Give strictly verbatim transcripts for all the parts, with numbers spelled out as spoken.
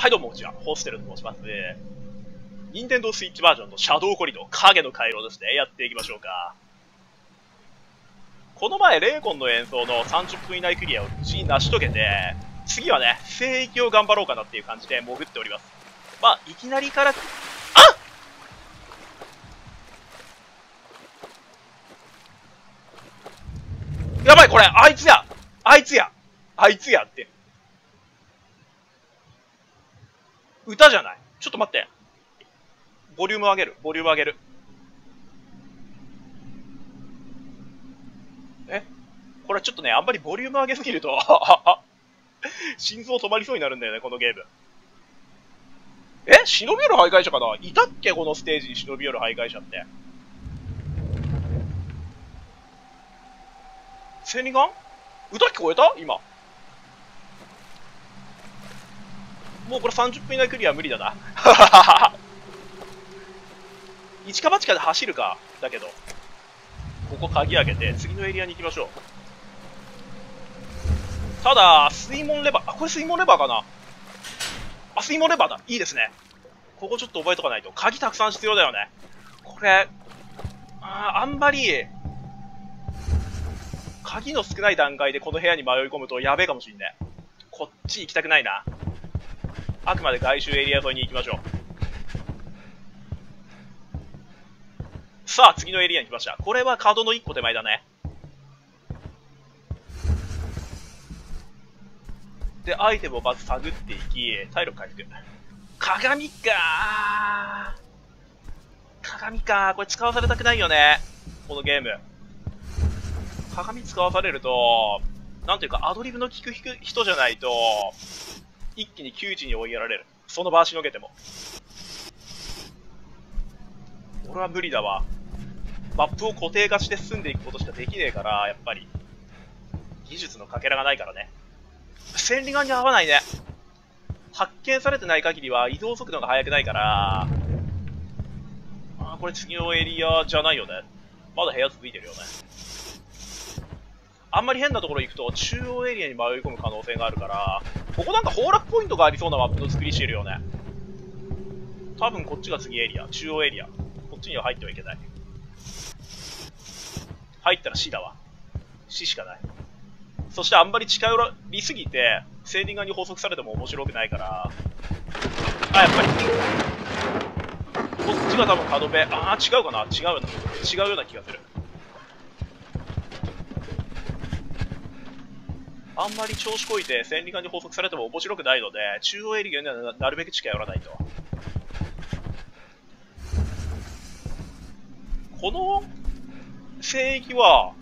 はいどうも、こんにちは。ホステルと申します。ニンテンドースイッチバージョンのシャドウコリドー、影の回廊ですね。やっていきましょうか。この前、レーコンの演奏のさんじゅっぷん以内クリアを無事に成し遂げて、次はね、聖域を頑張ろうかなっていう感じで潜っております。まあ、いきなりから、あっやばい、これ、あいつやあいつやあいつやって。歌じゃない。ちょっと待って。ボリューム上げる。ボリューム上げる。えこれちょっとね、あんまりボリューム上げすぎると、心臓止まりそうになるんだよね、このゲーム。え忍び寄る徘徊者かないたっけこのステージに忍び寄る徘徊者って。千里眼歌聞こえた今。もうこれさんじゅっぷん以内クリア無理だな。一か八かで走るか。だけど。ここ鍵開けて、次のエリアに行きましょう。ただ、水門レバー。あ、これ水門レバーかなあ、水門レバーだ。いいですね。ここちょっと覚えとかないと。鍵たくさん必要だよね。これ、あー、あんまり、鍵の少ない段階でこの部屋に迷い込むとやべえかもしんね。こっち行きたくないな。あくまで外周エリア沿いに行きましょう。さあ、次のエリアに来ました。これは角のいっこ手前だね。で、アイテムをまず探っていき、体力回復。鏡かー。鏡かー。これ使わされたくないよね。このゲーム。鏡使わされると、なんていうか、アドリブの効く人じゃないと、一気に窮地に追いやられる。その場しのげても。俺は無理だわ。マップを固定化して進んでいくことしかできねえから、やっぱり。技術のかけらがないからね。千里眼に合わないね。発見されてない限りは移動速度が速くないから、あー、これ次のエリアじゃないよね。まだ部屋続いてるよね。あんまり変なところ行くと中央エリアに迷い込む可能性があるから、ここなんか崩落ポイントがありそうなマップの作りしてるよね。多分こっちが次エリア、中央エリア。こっちには入ってはいけない。入ったら死だわ。死しかない。そしてあんまり近寄りすぎて、セーリンガーに拘束されても面白くないから、あ、やっぱり。こっちが多分角辺。あー、違うかな違うような、違うような気がする。あんまり調子こいて千里眼に拘束されても面白くないので、中央エリアにはなるべく近寄らないと。この聖域は、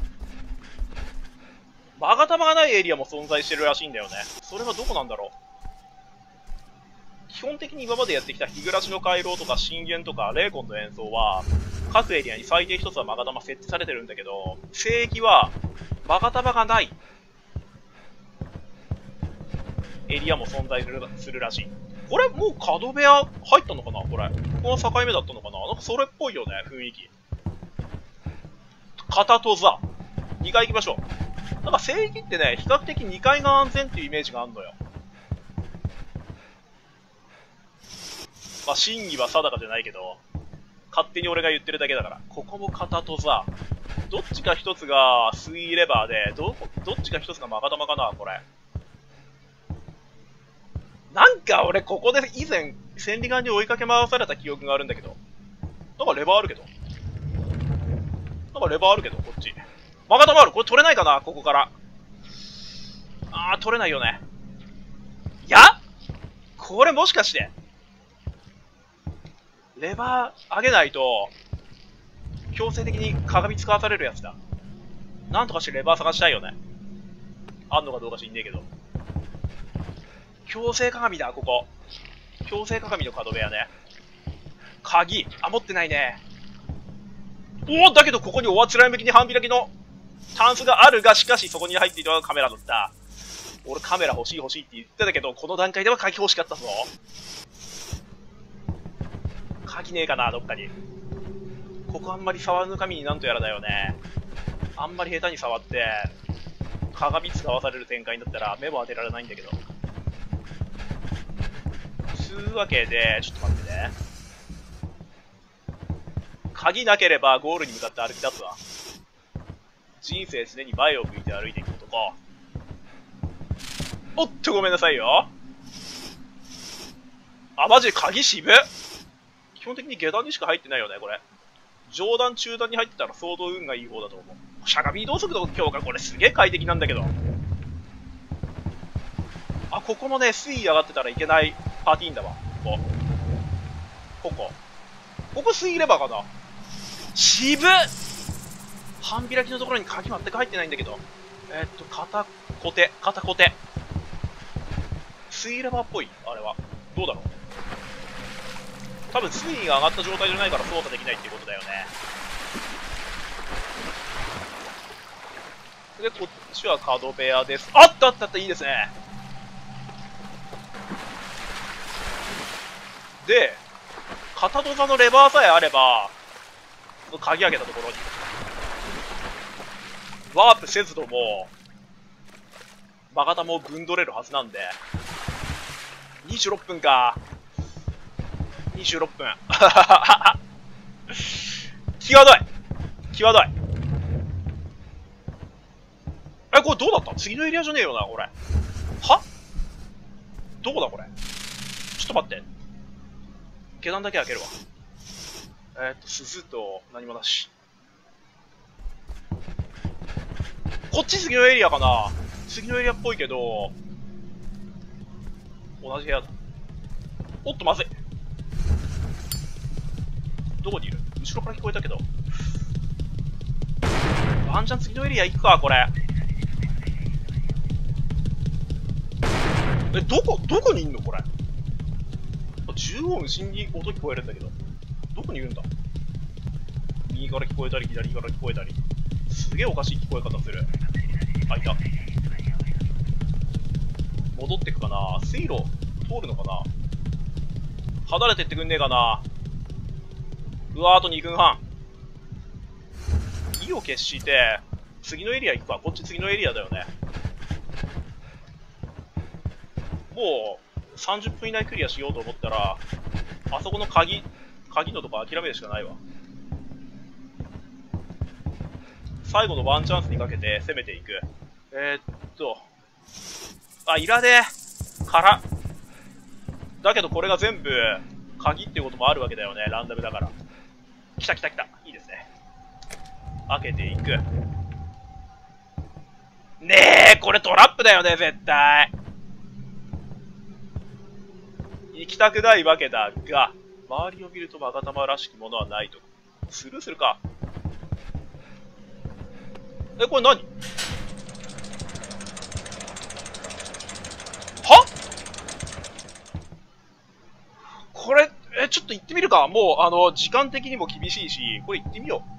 勾玉がないエリアも存在してるらしいんだよね。それはどこなんだろう。基本的に今までやってきた日暮らしの回廊とか深淵とかレーコンの演奏は、各エリアに最低一つは勾玉設置されてるんだけど、聖域は勾玉がないエリアも存在する、するらしい。これもう角部屋入ったのかなこれ。ここが境目だったのかななんかそれっぽいよね、雰囲気。片と座。にかい行きましょう。なんか聖域ってね、比較的にかいが安全っていうイメージがあるのよ。まあ、真偽は定かじゃないけど、勝手に俺が言ってるだけだから。ここも片と座。どっちか一つがスイーレバーで、ど、どっちか一つがマガタマかなこれ。なんか俺ここで以前、千里眼に追いかけ回された記憶があるんだけど。なんかレバーあるけど。なんかレバーあるけど、こっち。マガタマある。これ取れないかなここから。あー、取れないよね。いやこれもしかして、レバー上げないと、強制的に鏡使わされるやつだ。なんとかしてレバー探したいよね。あんのかどうか知んねえけど。強制鏡だ、ここ。強制鏡の角部屋ね。鍵。あ、持ってないね。おお、だけどここにおあつらい向きに半開きのタンスがあるが、しかしそこに入っていたのがカメラだった。俺カメラ欲しい欲しいって言ってたけど、この段階では鍵欲しかったぞ。鍵ねえかな、どっかに。ここあんまり触る神になんとやらだよね。あんまり下手に触って、鏡使わされる展開になったら目も当てられないんだけど。 つうわけで、ちょっと待ってね。鍵なければゴールに向かって歩き出すわ。人生常に前を向いて歩いていく男。おっと、ごめんなさいよ。あ、マジで鍵渋っ。基本的に下段にしか入ってないよね、これ。上段、中段に入ってたら相当運がいい方だと思う。しゃがみ移動速度強化、これすげえ快適なんだけど。あ、ここもね、水位上がってたらいけないパーティーンだわ。ここ。ここ。ここ水位レバーかな。渋っ。半開きのところに鍵全く入ってないんだけど。えー、っと、肩コテ、肩コテ。水位レバーっぽいあれは。どうだろう。多分水位が上がった状態じゃないから操作できないっていうことだよね。で、こっちは角部屋です。あったあったあった、いいですね。で、片戸座のレバーさえあれば、鍵開けたところに、ワープせずとも、バカタもぶんどれるはずなんで、にじゅうろっぷんか。にじゅうろっぷん。際どい際どい。え、これどうだった？次のエリアじゃねえよな、これ。は？どこだ、これ。ちょっと待って。下段だけ開けるわ。えー、っと、鈴と何もなし。こっち次のエリアかな？次のエリアっぽいけど、同じ部屋だ。おっと、まずい。どこにいる？後ろから聞こえたけど。ワンチャン次のエリア行くか、これ。え、どこ、どこにいんのこれ。縦横無尽に音聞こえるんだけど。どこにいるんだ？右から聞こえたり、左から聞こえたり。すげえおかしい聞こえ方する。あ、いた。戻ってくかな？水路通るのかな？離れてってくんねえかな？うわー、あとにふんはん。意を決して、次のエリア行くわ。こっち次のエリアだよね。もう、さんじゅっぷん以内クリアしようと思ったら、あそこの鍵、鍵のとこ諦めるしかないわ。最後のワンチャンスにかけて攻めていく。えー、っと、あ、いらねえ。から。だけどこれが全部、鍵っていうこともあるわけだよね。ランダムだから。来た来た来た。いいですね。開けていく。ねえ、これトラップだよね、絶対。行きたくないわけだが、周りを見るとマガタマらしきものはないと。スルーするか。え、これ何？は？これ、え、ちょっと行ってみるか。もう、あの、時間的にも厳しいし、これ行ってみよう。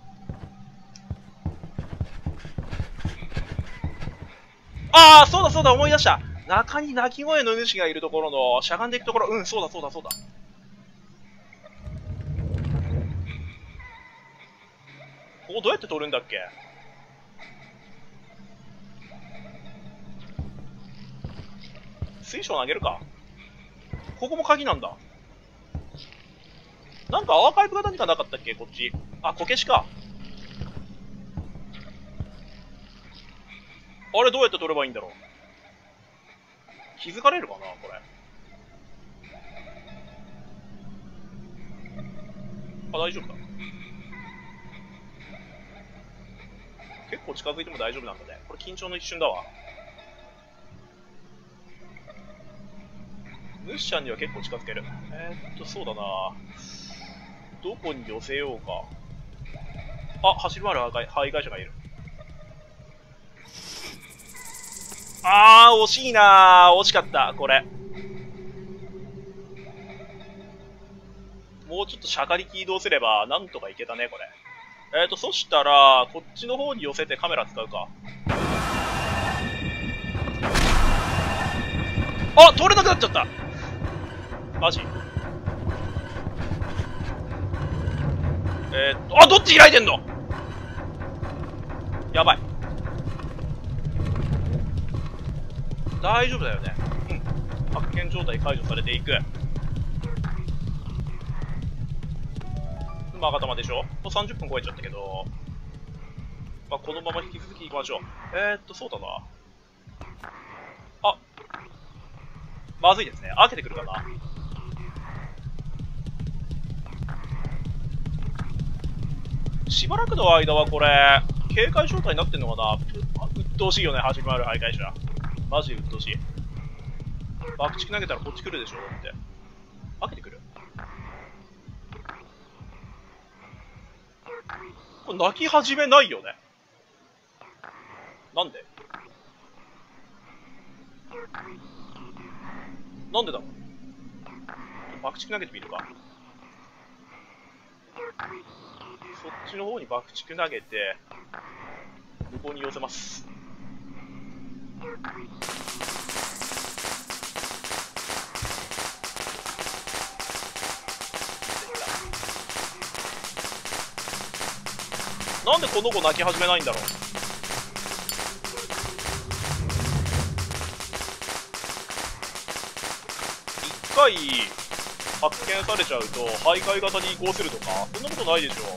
ああ、そうだそうだ、思い出した。中に鳴き声の主がいるところの、しゃがんでいくところ、うん、そうだそうだそうだ。ここどうやって取るんだっけ？水晶投げるか。ここも鍵なんだ。なんかアーカイブが何かなかったっけこっち。あ、こけしか。あれどうやって取ればいいんだろう。気づかれるかなこれ。あ、大丈夫だ。結構近づいても大丈夫なんだね。これ緊張の一瞬だわ。ムッシャンには結構近づける。えー、っと、そうだな。どこに寄せようか。あ、走り回るハイガイ者がいる。あー、惜しいなー。惜しかった、これ。もうちょっとしゃがりき移動すれば、なんとかいけたね、これ。えーと、そしたら、こっちの方に寄せてカメラ使うか。あ、通れなくなっちゃった。マジ。えーっと、あ、どっち開いてんの？やばい。大丈夫だよね。うん。発見状態解除されていく。 勾玉でしょ？もうさんじゅっぷん超えちゃったけど、まあ、このまま引き続き行きましょう。えー、っと、そうだな。あ、まずいですね。開けてくるかな。しばらくの間はこれ、警戒状態になってんのかな。うっとうしいよね、始まる徘徊者。マジでうっとうしい。爆竹投げたらこっち来るでしょ、だって。開けてくる。これ泣き始めないよね。なんでなんでだろう。爆竹投げてみるか。そっちの方に爆竹投げて、向こうに寄せます。なんでこの子泣き始めないんだろう。一回発見されちゃうと徘徊型に移行するとか、そんなことないでしょ。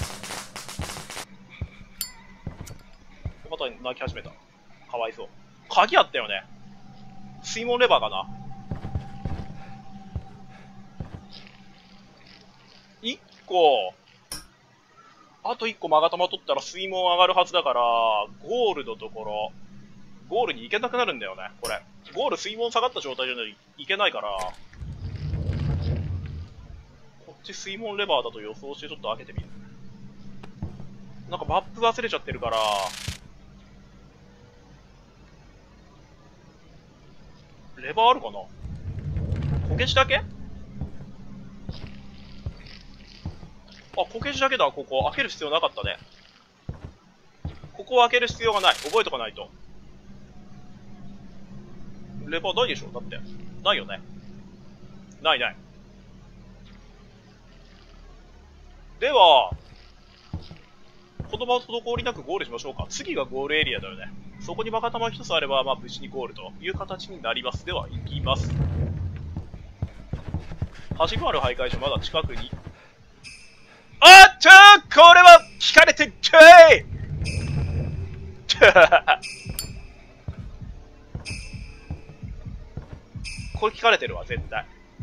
また泣き始めた。かわいそう。鍵あったよね。水門レバーかな。いっこ、あといっこ勾玉取ったら水門上がるはずだから、ゴールのところ、ゴールに行けなくなるんだよね、これ。ゴール水門下がった状態じゃないといけないから、こっち水門レバーだと予想してちょっと開けてみる。なんかマップ忘れちゃってるから、レバーあるかな？こけしだけ？あ、こけしだけだ、ここ。開ける必要なかったね。ここを開ける必要がない。覚えとかないと。レバーないでしょ？だって。ないよね。ないない。では、このまま滞りなくゴールしましょうか。次がゴールエリアだよね。そこに勾玉一つあれば、まあ無事にゴールという形になります。では、行きます。始まる徘徊所まだ近くに。あっちょー、これは聞かれてっちゃいこれ聞かれてるわ、絶対。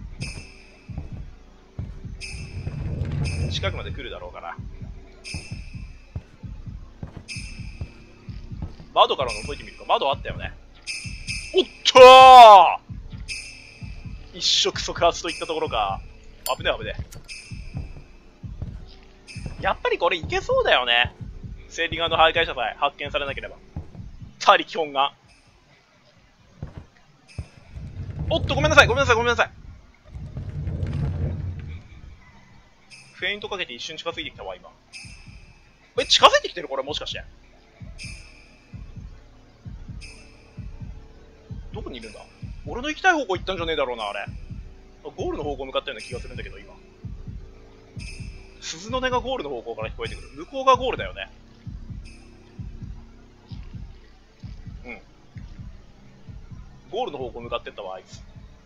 近くまで来るだろうから。窓から覗いてみるか。窓あったよね。おっとー、一触即発といったところか。危ね危ね。やっぱりこれいけそうだよね。セーリング&徘徊者さえ発見されなければ。他力本願。おっと、ごめんなさい、ごめんなさい、ごめんなさい。フェイントかけて一瞬近づいてきたわ、今。え、近づいてきてるこれもしかして。どこにいるんだ？俺の行きたい方向行ったんじゃねえだろうな、あれ。ゴールの方向向かったような気がするんだけど、今。鈴の音がゴールの方向から聞こえてくる。向こうがゴールだよね。うん。ゴールの方向向かってったわ、あいつ。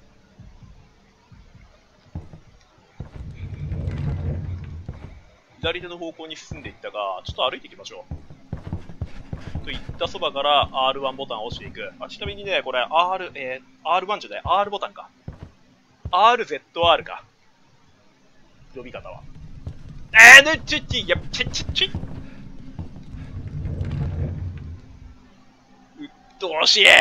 左手の方向に進んでいったが、ちょっと歩いていきましょう。といったそばから アールワン ボタンを押していく。あ、ちなみにね、これ R、えー、アールワン じゃない、R ボタンか。アールゼットアール か。呼び方は。えー、ね、ちち、やっちちち。うっとうしい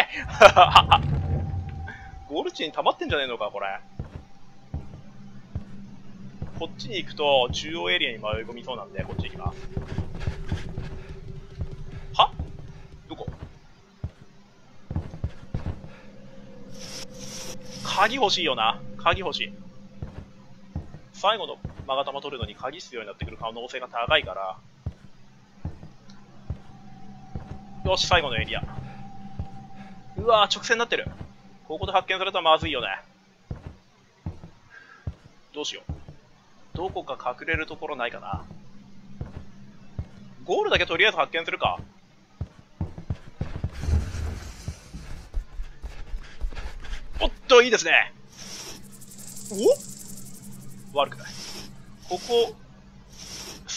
ゴール地に溜まってんじゃねえのか、これ。こっちに行くと中央エリアに迷い込みそうなんで、こっち行きます。は？どこ？鍵欲しいよな。鍵欲しい。最後の勾玉取るのに鍵必要になってくる可能性が高いから。よし、最後のエリア。うわー、直線になってる。ここで発見されたらまずいよね。どうしよう。どこか隠れるところないかな。ゴールだけとりあえず発見するか。おっと、いいですね。お？悪くない。ここ、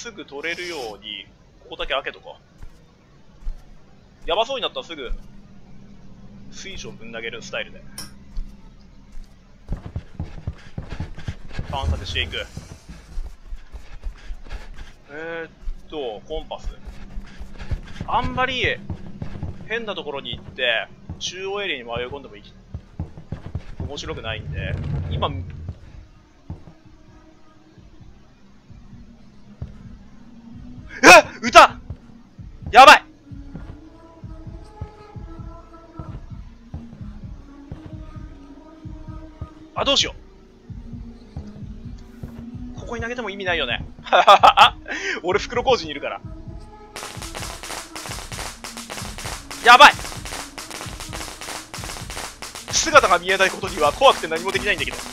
すぐ取れるように、ここだけ開けとこう。やばそうになったらすぐ、水晶ぶん投げるスタイルで。探索していく。えー、っと、コンパス。あんまり、変なところに行って、中央エリアに迷い込んでもいい。面白くないんで、今、えっ歌やばいあ、どうしよう。ここに投げても意味ないよね。俺袋小路にいるから。やばい姿が見えないことには怖くて何もできないんだけど。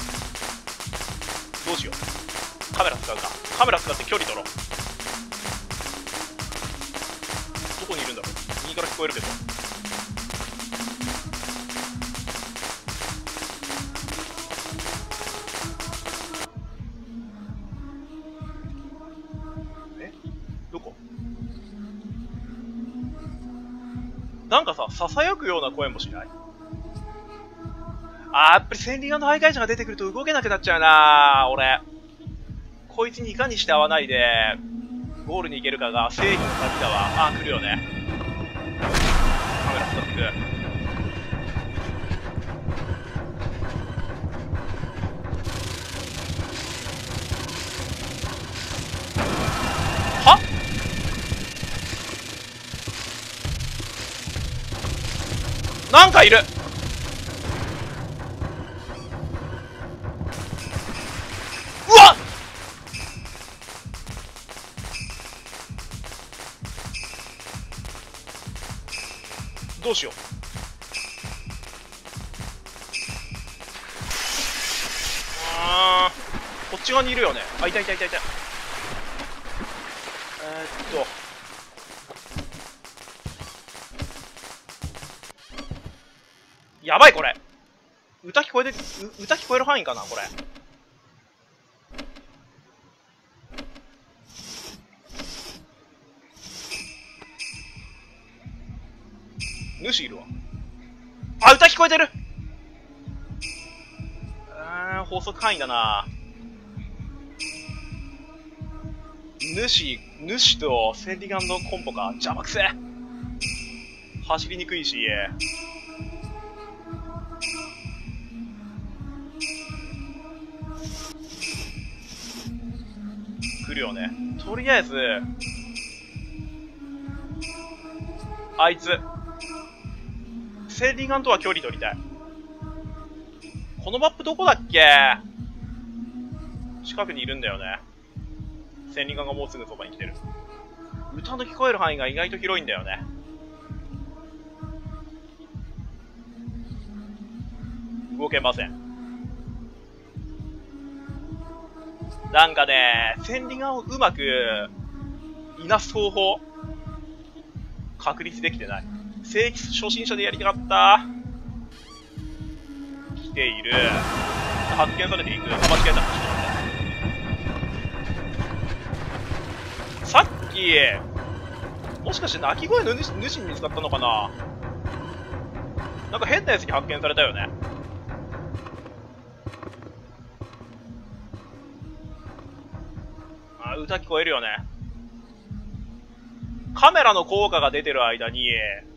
どうしよう。カメラ使うか。カメラ使って距離取ろう。どこにいるんだろう。右から聞こえるけど。え？どこ？なんかさ、囁くような声もしない？あー、やっぱり千里眼の徘徊者が出てくると動けなくなっちゃうなー、俺。こいつにいかにして会わないで、ゴールに行けるかが正義の鍵だわ。あー、来るよね。カメラ使ってく。は？なんかいる！どうしよう。あー、こっち側にいるよね。あ、いたいたいたいた。えー、っと。やばいこれ。歌聞こえて、歌聞こえる範囲かなこれ。主いるわ。あ、歌聞こえてる。あー、法則範囲だな。主、主と千里眼のコンボか。邪魔くせ。走りにくいし。来るよね。とりあえず、あいつ。千里眼とは距離取りたい。このマップどこだっけ？近くにいるんだよね。千里眼がもうすぐそばに来てる。歌の聞こえる範囲が意外と広いんだよね。動けません。なんかね、千里眼をうまくいなす方法確立できてない。正規初心者でやりたかった。来ている。発見されていく。あ、間違えた。ちょっと待って。さっき、もしかして鳴き声の主主に見つかったのかな？なんか変なやつに発見されたよね。あ、歌聞こえるよね。カメラの効果が出てる間に、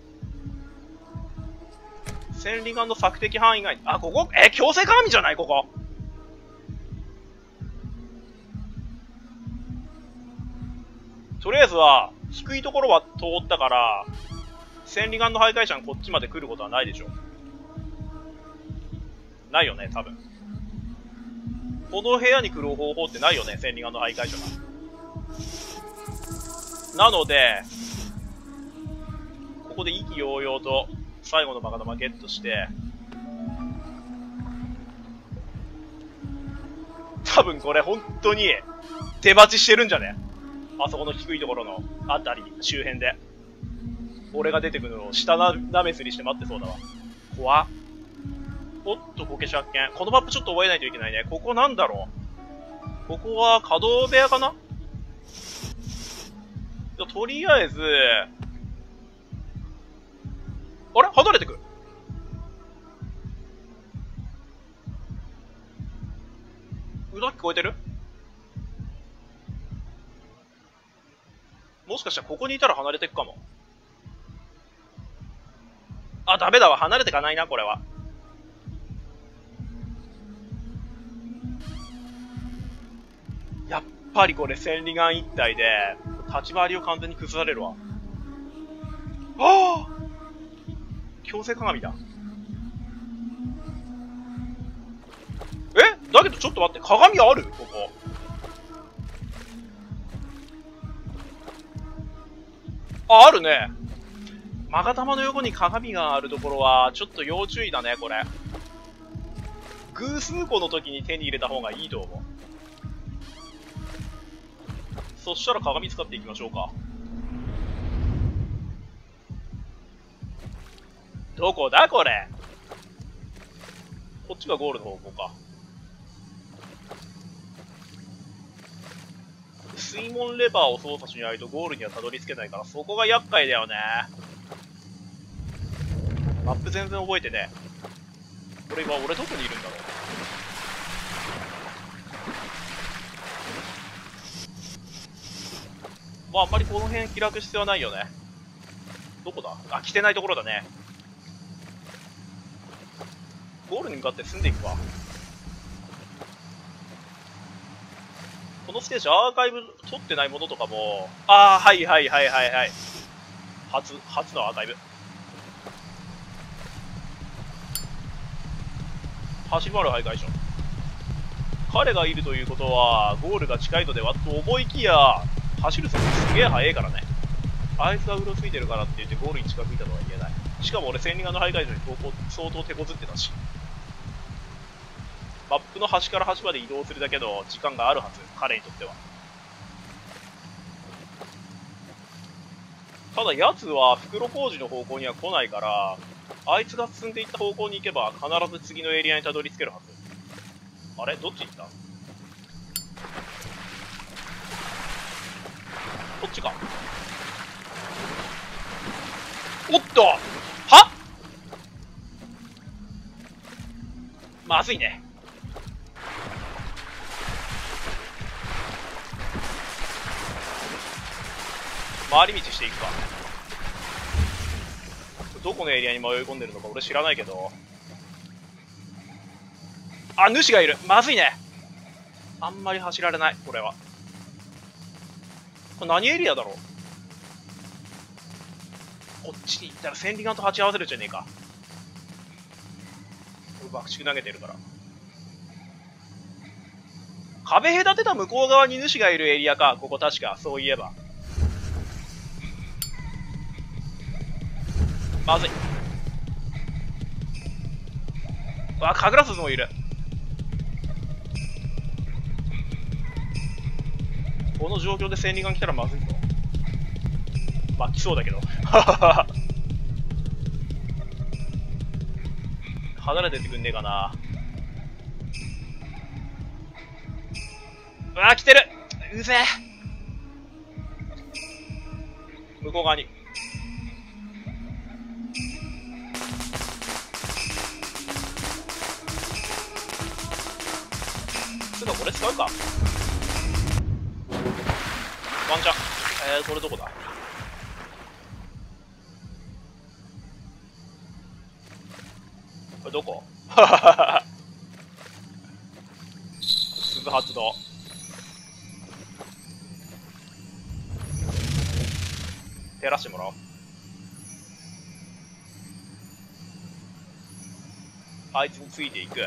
千里眼の索敵範囲外に、あ、ここ、え、強制鏡じゃないここ。とりあえずは、低いところは通ったから、千里眼の徘徊者がこっちまで来ることはないでしょ。ないよね、多分。この部屋に来る方法ってないよね、千里眼の徘徊者が。なので、ここで意気揚々と最後のバカ玉ゲットして、多分これ本当に手待ちしてるんじゃね？あそこの低いところのあたり、周辺で。俺が出てくるのを下な、なめすりして待ってそうだわ。怖っ。おっと、こけし発見。このマップちょっと覚えないといけないね。ここなんだろう？ここは稼働部屋かな？ じゃとりあえず、あれ離れてく。歌聞こえてる？もしかしたらここにいたら離れてくかも。あ、ダメだわ。離れてかないな、これは。やっぱりこれ千里眼一体で、立ち回りを完全に崩されるわ。ああ強制鏡だ。えだけどちょっと待って、鏡あるここ。あ、あるね。勾玉の横に鏡があるところは、ちょっと要注意だね、これ。偶数個の時に手に入れた方がいいと思う。そしたら鏡使っていきましょうか。どこだこれ。こっちがゴールの方向か。水門レバーを操作しないとゴールにはたどり着けないから、そこが厄介だよね。マップ全然覚えてね。これ今俺どこにいるんだろう。まああんまりこの辺開く必要はないよね。どこだ？あ、来てないところだね。ゴールに向かって進んでいくわ。このステージアーカイブ取ってないものとかも、ああ、はいはいはいはいはい。初、初のアーカイブ。走り回る徘徊所。彼がいるということは、ゴールが近いのではと思いきや、走る速度すげえ速いからね。あいつがうろついてるからって言ってゴールに近づいたとは言えない。しかも俺千里眼の徘徊所に相当手こずってたし。マップの端から端まで移動するだけの時間があるはず、彼にとっては。ただ奴は袋小路の方向には来ないから、あいつが進んでいった方向に行けば必ず次のエリアにたどり着けるはず。あれどっち行った？こっちか。おっとはまずいね。回り道していくか。どこのエリアに迷い込んでるのか俺知らないけど。あ、主がいる。まずいね。あんまり走られない、これは。これ何エリアだろう。こっちに行ったら千里眼と鉢合わせるじゃねえか。これ爆竹投げてるから。壁隔てた向こう側に主がいるエリアか、ここ確か、そういえば。まずい。あ、神楽鈴もいる。この状況で千里眼来たらまずいぞ。まあ来そうだけど。離れてってくんねえかな。うわー来てる。うぜえ。向こう側に。つうかこれ使うか。ワンチャン。えー、これどこだ。これどこ。鈴発動。照らしてもらおう。あいつについていく。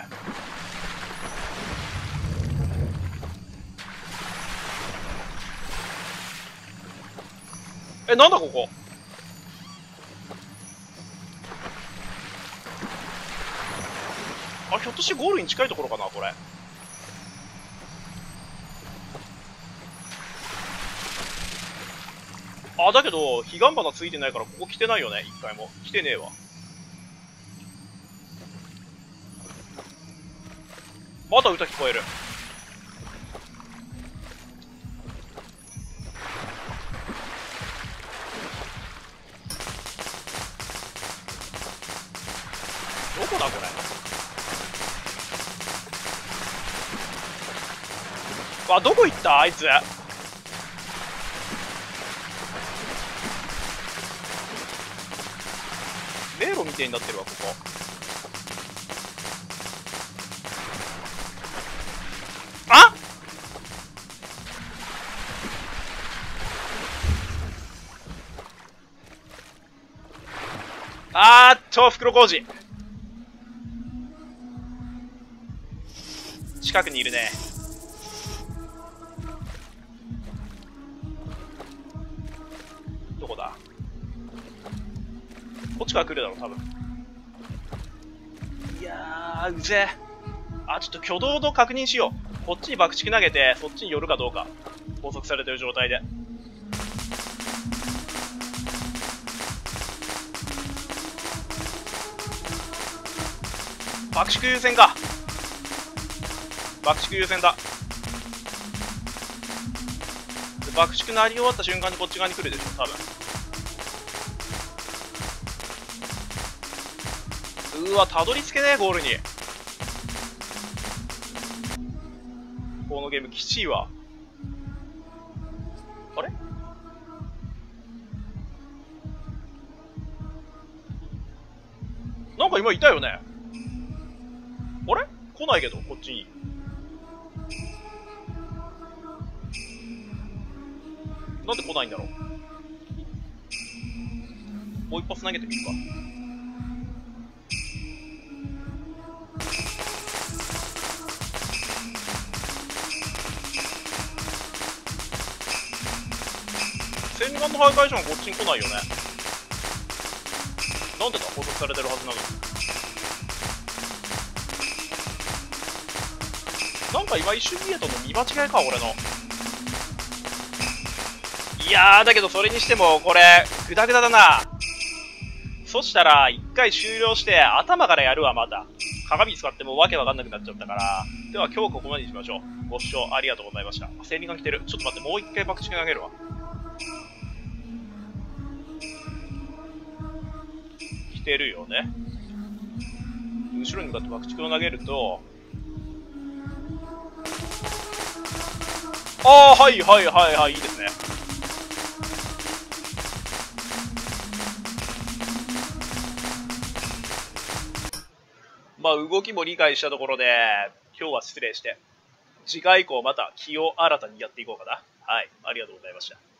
え、なんだここ。あ、ひょっとしてゴールに近いところかなこれ。あ、だけど彼岸花ついてないからここ来てないよね。一回も来てねえわ。まだ歌聞こえる。 どこだこれ。わ、どこ行ったあいつ。迷路みてえになってるわここ。あっ、あーっと袋小路近くにいるね。どこだ。こっちから来るだろう多分。いやーうぜえ。あ、ちょっと挙動と確認しよう。こっちに爆竹投げてそっちに寄るかどうか。拘束されてる状態で。爆竹優先か。爆竹優先だ。爆竹鳴り終わった瞬間にこっち側に来るでしょ多分。うわ、たどり着けねえゴールに。このゲームきちいわ。あれ、なんか今いたよね。あれ、来ないけどこっちに。なんで来ないんだろう。もう一発投げてみるか。洗顔の徘徊所がこっちに来ないよね。なんでだ、捕捉されてるはずなのに。なんか今一瞬見えたの見間違いか俺の。いやーだけどそれにしてもこれグダグダだな。そしたら一回終了して頭からやるわ。また鏡使ってもわけわかんなくなっちゃったから。では今日ここまでにしましょう。ご視聴ありがとうございました。整理が来てる。ちょっと待って、もう一回爆竹投げるわ。来てるよね。後ろに向かって爆竹を投げると、ああはいはいはいはい、いいですね。まあ動きも理解したところで今日は失礼して、次回以降また気を新たにやっていこうかな。はい、ありがとうございました。